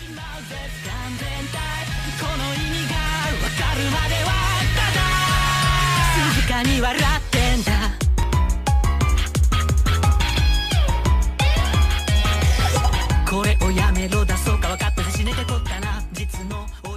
この意味がわかるまではただ静かに笑ってんだ。これをやめろだそうか分かってて死ねてこったな実の